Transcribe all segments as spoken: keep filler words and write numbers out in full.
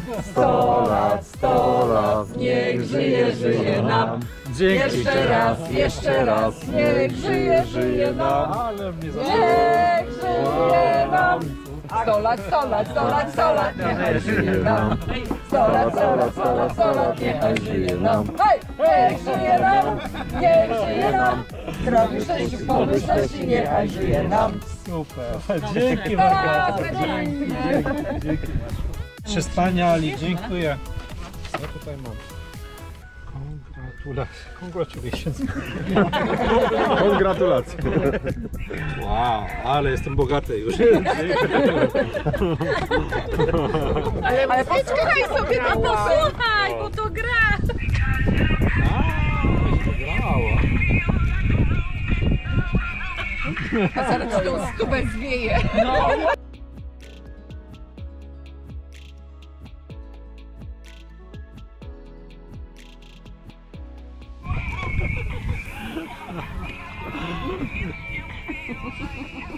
sto lat, sto lat, niech żyje, żyje nam. Jeszcze raz, jeszcze raz, niech żyje, żyje nam. Niech żyje nam. sto lat, sto lat, sto lat, sto lat, niechaj żyje nam. sto lat, sto lat, sto lat, sto lat, niechaj żyje nam. Hej! Niech żyje nam, niech żyje nam. Zdrowiu, szczęściu, pomyślności, niechaj żyje nam. Super, dzięki bardzo. Dzięki, dzięki, dzięki. Wspaniali, dziękuję. Co tutaj mam? Congratulations. Gratulacje. Wow, ale jestem bogaty już. Ale, ale posłuchaj sobie, no posłuchaj, bo to gra. A zaraz tą stubę zwieje.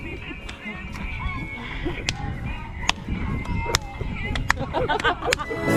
No.